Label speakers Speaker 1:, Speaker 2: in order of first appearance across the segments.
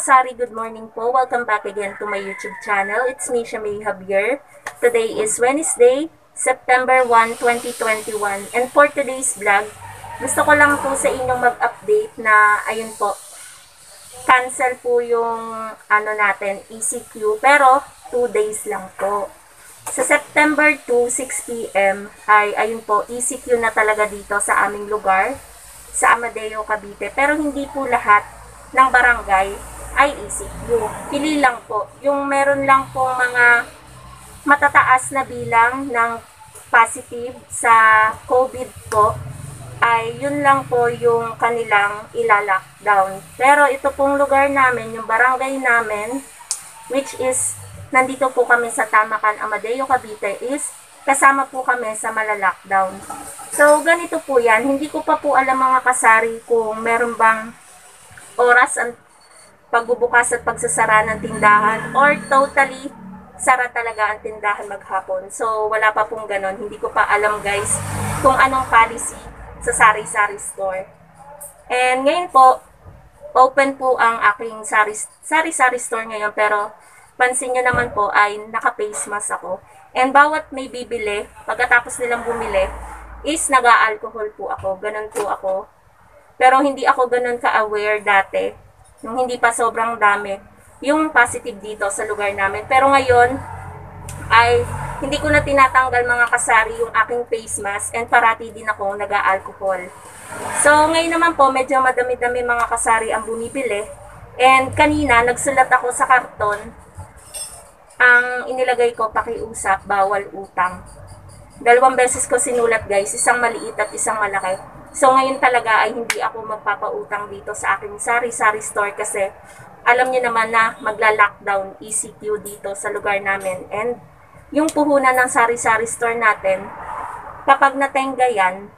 Speaker 1: kasari, good morning po. Welcome back again to my YouTube channel. It's me, Shamay Javier. Today is Wednesday, September 1, 2021. And for today's vlog, gusto ko lang po sa inyong mag-update na, ayun po, cancel po yung natin, ECQ. Pero, 2 days lang po. Sa September 2, 6 p.m. ay, ayun po, ECQ na talaga dito sa aming lugar, sa Amadeo, Cavite. Pero hindi po lahat ng barangay ay ECQ. Pili lang po. Yung meron lang po mga matataas na bilang ng positive sa COVID po, ay yun lang po yung kanilang ilalockdown. Pero ito pong lugar namin, yung barangay namin, which is nandito po kami sa Tamakan, Amadeo, Cavite, is kasama po kami sa malalockdown. So, ganito po yan. Hindi ko pa po alam mga kasari kung meron bang oras ang pagbubukas at pagsasara ng tindahan or totally sara talaga ang tindahan maghapon. So, wala pa pong ganon. Hindi ko pa alam guys kung anong policy sa sari-sari store. And ngayon po, open po ang aking sari-sari store ngayon, pero pansin nyo naman po ay naka-face mask ako. And bawat may bibili, pagkatapos nilang bumili, is nag-a-alcohol po ako. Ganon po ako. Pero hindi ako ganun ka-aware dati, nung hindi pa sobrang dami, yung positive dito sa lugar namin. Pero ngayon, ay hindi ko na tinatanggal mga kasari yung aking face mask and parati din ako nag-a-alcohol. So, ngayon naman po, medyo madami-dami mga kasari ang bumibili. And kanina, nagsulat ako sa karton, ang inilagay ko, pakiusap, bawal utang. 2 beses ko sinulat guys, isang maliit at isang malaki. So, ngayon talaga ay hindi ako magpapautang dito sa aking sari-sari store kasi alam niyo naman na magla-lockdown ECQ dito sa lugar namin. And yung puhunan ng sari-sari store natin, kapag natenga yan,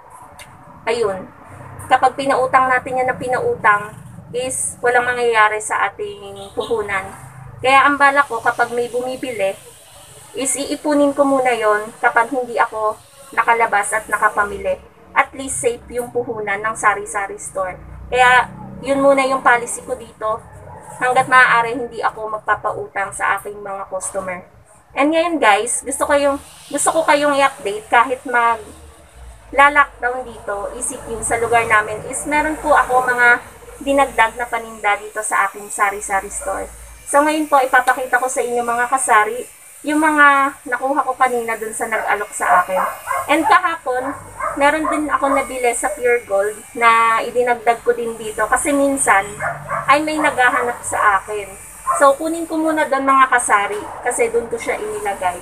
Speaker 1: ayun, kapag pinautang natin yan na pinautang, is walang mangyayari sa ating puhunan. Kaya ang bala ko kapag may bumibili, is iipunin ko muna yon kapag hindi ako nakalabas at nakapamili. At least safe yung puhunan ng sari-sari store. Kaya, yun muna yung policy ko dito. Hanggat maaari, hindi ako magpapautang sa aking mga customer. And ngayon guys, gusto ko kayong i-update kahit mag-lockdown dito, ECQ sa lugar namin, is meron po ako mga dinagdag na paninda dito sa aking sari-sari store. So ngayon po, ipapakita ko sa inyo mga kasari, yung mga nakuha ko kanina dun sa nag-alok sa akin. And kahapon, meron din ako nabili sa Pure Gold na idinagdag ko din dito kasi minsan ay may naghahanap sa akin. So, kunin ko muna doon mga kasari kasi doon ko siya inilagay.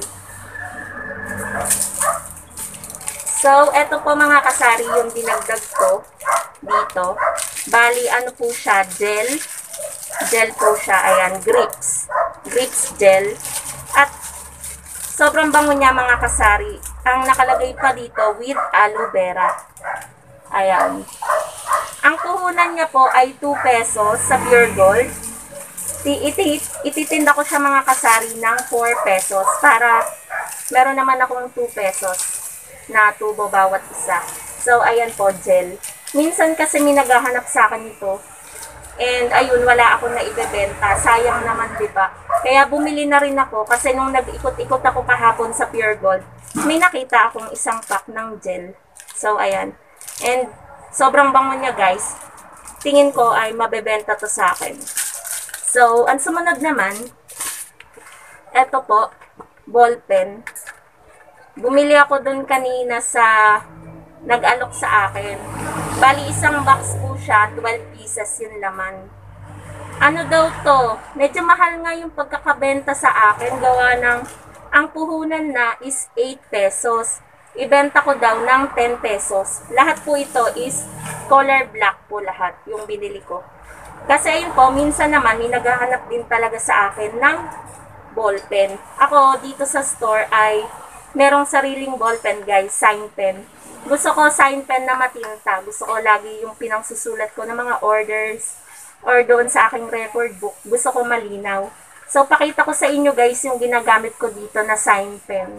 Speaker 1: So, eto po mga kasari yung dinagdag ko dito. Bali, ano po siya? Gel. Gel po siya. Ayan, grips. Grips gel. At sobrang bango niya mga kasari. Ang nakalagay pa dito with aloe vera. Ayan. Ang puhunan niya po ay 2 pesos sa Pure Gold. Ititinda ko siya mga kasari ng 4 pesos para meron naman akong 2 pesos na tubo bawat isa. So, ayan po, gel. Minsan kasi may naghahanap sa akin ito. And ayun, wala akong naibebenta. Sayang naman, diba? Kaya bumili na rin ako kasi nung nag-ikot-ikot ako kahapon sa Pure Gold, may nakita akong isang pack ng gel. So, ayan. And sobrang bango niya, guys. Tingin ko ay mabebenta to sa akin. So, ang sumunod naman, eto po, ball pen. Bumili ako dun kanina sa nag-alok sa akin. Bali, isang box po siya, 12 pieces yung laman. Ano daw to? Medyo mahal nga yung pagkakabenta sa akin. Gawa ng, ang puhunan na is 8 pesos. Ibenta ko daw ng 10 pesos. Lahat po ito is color black po lahat, yung binili ko. Kasi ayun po, minsan naman, may naghahanap din talaga sa akin ng ball pen. Ako, dito sa store ay merong sariling ball pen guys, sign pen. Gusto ko sign pen na matinta. Gusto ko lagi yung pinangsusulat ko ng mga orders or doon sa aking record book. Gusto ko malinaw. So, pakita ko sa inyo guys yung ginagamit ko dito na sign pen.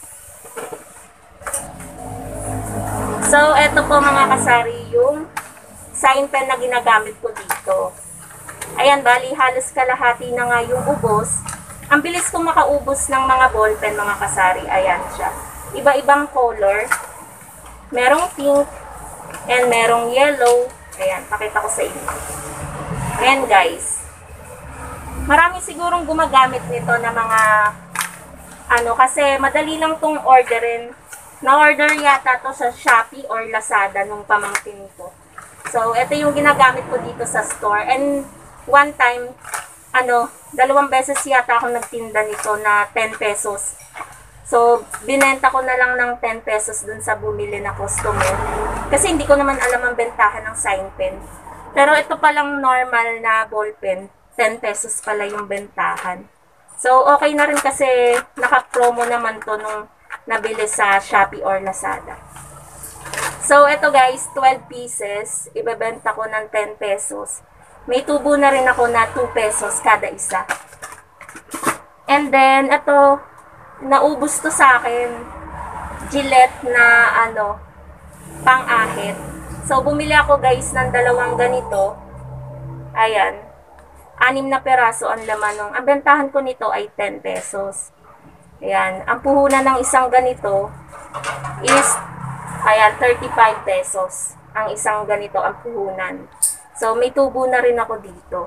Speaker 1: So, eto po mga kasari yung sign pen na ginagamit ko dito. Ayan, bali halos kalahati na nga yung ubos. Ang bilis kong makaubos ng mga ballpen, mga kasari. Ayan siya. Iba-ibang color. Merong pink and merong yellow. Ayan, pakita ko sa inyo. Ayan guys. Marami sigurong gumagamit nito na mga kasi madali lang tong orderin. Na-order yata to sa Shopee or Lazada nung pamangkin ko. So, ito yung ginagamit ko dito sa store. And one time, 2 beses yata ako nagtinda nito na 10 pesos. So, binenta ko na lang ng 10 pesos dun sa bumili na customer. Kasi hindi ko naman alam ang bentahan ng sign pen. Pero ito palang normal na ball pen, 10 pesos pala yung bentahan. So, okay na rin kasi naka-promo naman to nung nabili sa Shopee or Lazada. So, ito guys, 12 pieces. Ibebenta ko ng 10 pesos. May tubo na rin ako na 2 pesos kada isa. And then, ito, naubos to sa akin. Gillette na, pang-ahit. So, bumili ako guys ng 2 ganito. Ayan. 6 na peraso ang laman nung. Ang bentahan ko nito ay 10 pesos. Ayan. Ang puhunan ng isang ganito is, 35 pesos. Ang isang ganito ang puhunan. So, may tubo na rin ako dito.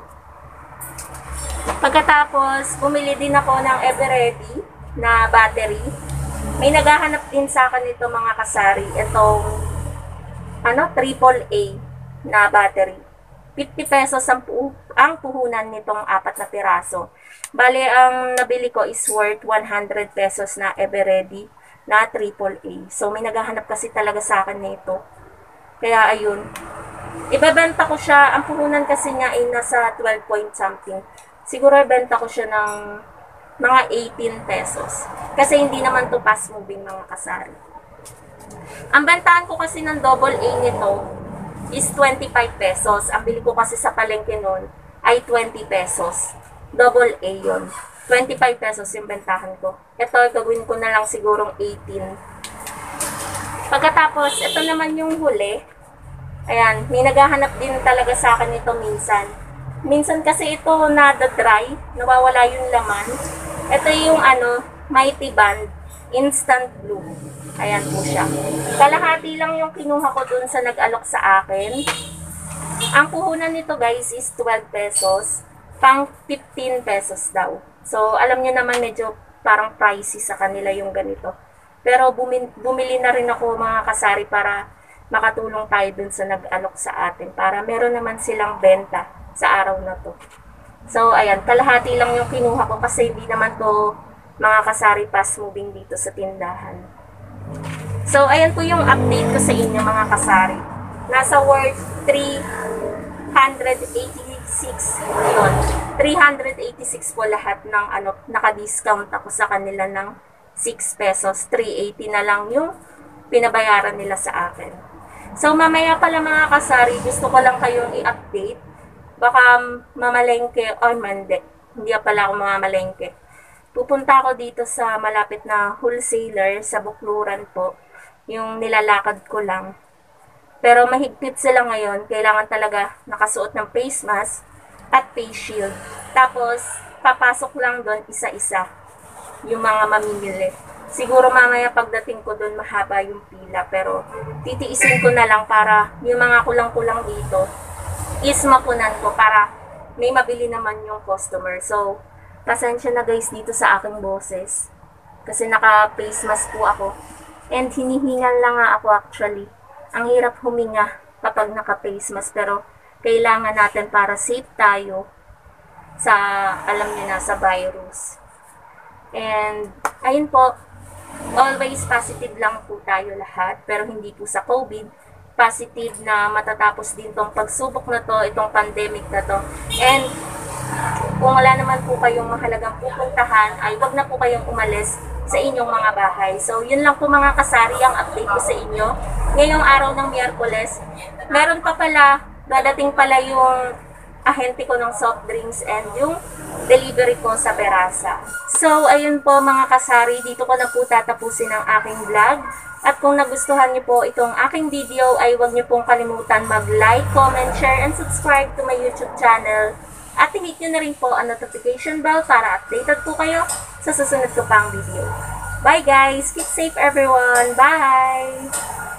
Speaker 1: Pagkatapos, bumili din ako ng Eveready na battery. May naghahanap din sa akin ito mga kasari. Itong, AAA na battery. 50 pesos ang puhunan nitong 4 na piraso. Bale, ang nabili ko is worth 100 pesos na Eveready na AAA. So, may naghahanap kasi talaga sa akin nito. Kaya, ayun. Ibebenta ko siya. Ang puhunan kasi niya ay nasa 12 point something. Siguro, ibenta ko siya ng mga 18 pesos. Kasi hindi naman to fast moving mga kasari. Ang bentahan ko kasi ng AA nito is 25 pesos. Ang bili ko kasi sa palengke nun ay 20 pesos. AA yun. 25 pesos yung bentahan ko. Ito, gagawin ko na lang sigurong 18. Pagkatapos, ito naman yung huli. Ayan, may naghahanap din talaga sa akin ito minsan. Minsan kasi ito nada-dry, nawawala yung laman. Ito yung Mighty Band Instant Blue. Ayan po siya. Kalahati lang yung kinuha ko dun sa nag-alok sa akin. Ang puhunan nito guys is 12 pesos. Pang 15 pesos daw. So, alam nyo naman medyo parang pricey sa kanila yung ganito. Pero bumili na rin ako mga kasari para makatulong tayo dun sa nag-alok sa atin. Para meron naman silang benta sa araw na to. So, ayan. Kalahati lang yung kinuha ko kasi hindi naman to mga kasari fast moving dito sa tindahan. So, ayan po yung update ko sa inyo mga kasari. Nasa worth 386 yun. 386 po lahat ng naka-discount ako sa kanila ng 6 pesos. 380 na lang yung pinabayaran nila sa akin. So, mamaya pala mga kasari, gusto ko lang kayong i-update. Baka mamalengke or mande. Hindi pala ako mamamalengke. Pupunta ako dito sa malapit na wholesaler sa Bukluran po. Yung nilalakad ko lang. Pero mahigpit sila ngayon. Kailangan talaga nakasuot ng face mask at face shield. Tapos, papasok lang doon isa-isa yung mga mamimili. Siguro mamaya pagdating ko doon mahaba yung pila. Pero titiisin ko na lang para yung mga kulang-kulang dito is mapunan ko para may mabili naman yung customer. So, pasensya na guys dito sa aking boses. Kasi naka-face mask po ako. And hinihingal lang nga ako actually. Ang hirap huminga kapag naka-face mask. Pero kailangan natin para safe tayo sa, alam niyo na, sa virus. And, ayun po, always positive lang po tayo lahat. Pero hindi po sa COVID. Positive na matatapos din tong pagsubok na to, itong pandemic na to. And, kung wala naman po kayong mahalagang pupuntahan, ay wag na po kayong umalis sa inyong mga bahay. So, yun lang po mga kasari ang update ko sa inyo. Ngayong araw ng Miyerkules, meron pa pala, dadating pala yung ahente ko ng soft drinks and yung delivery ko sa Perasa. So, ayun po mga kasari, dito ko na po tatapusin ang aking vlog. At kung nagustuhan niyo po itong aking video, ay huwag niyo pong kalimutan mag-like, comment, share, and subscribe to my YouTube channel. At i-hit nyo na rin po ang notification bell para updated po kayo sa susunod ko pang video. Bye guys! Keep safe everyone! Bye!